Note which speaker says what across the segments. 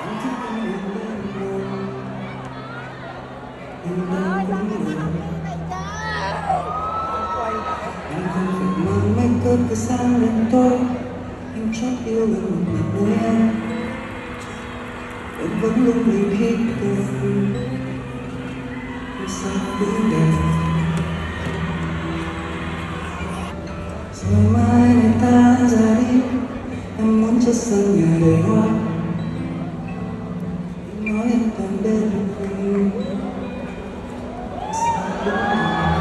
Speaker 1: Em không phải mang make up cứ sáng đến tối, em chót yêu gần một mặt nơi anh. Em vẫn lung linh khi cười, em sao đứng đẹp. Rồi mai người ta ra đi, em muốn cho sân nhà đầy hoa. Em nói em còn bên anh, em sao đứng đẹp.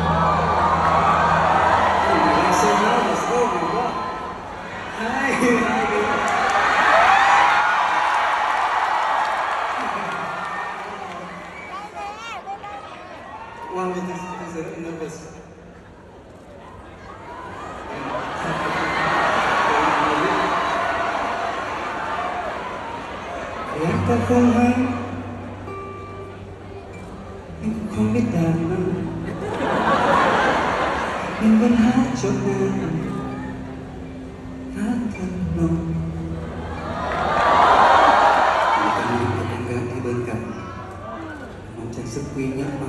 Speaker 1: One with this nervous. Em ta không hay, em cũng không biết đàn đâu, em vẫn hát cho nàng, hát thật lòng. Vì ta nhìn thấy con gái đi bên cạnh, mong chẳng sức quý nhất mà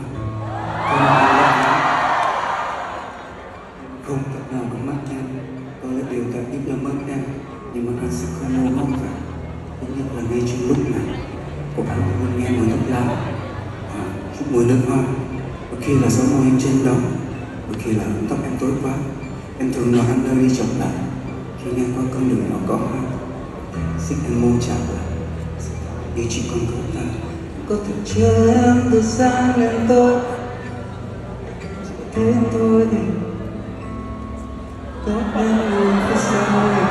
Speaker 1: không cách nào có mắt em. Có lẽ điều cảm nhất là mất em, nhưng mà anh sẽ không muốn mong vậy. Ít nhất là ngay trong lúc này, cô bạn luôn nghe mùi thuốc lá, chút mùi nước hoa. Đôi khi là gió môi em trên đầu, đôi khi là tóc em tối quá. Em thường nói anh nơi đi chọc lại, khi ngang qua con đường nhỏ có hoa, xích anh môi chạm lại, như chỉ còn không ta. Có thể chờ em từ sáng đến tối, chỉ thế thôi thì có em luôn phía sau em,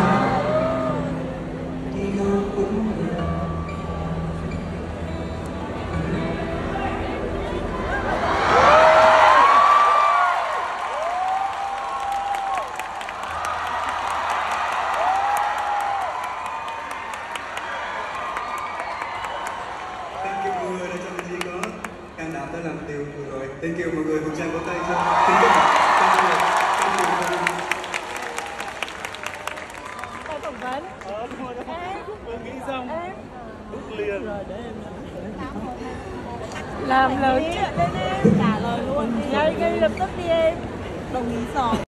Speaker 1: đi đâu cũng được. Thank you mọi người đã cho mình có can đảm đã làm điều vừa rồi. Thank you mọi người, một tràng vỗ tay cho Thank you.
Speaker 2: Phỏng vấn.
Speaker 3: Vừa nghĩ xong đúc liền rồi để em
Speaker 2: làm lời chuyện lên em trả lời luôn ngay ngay lập tức đi em đồng ý rồi.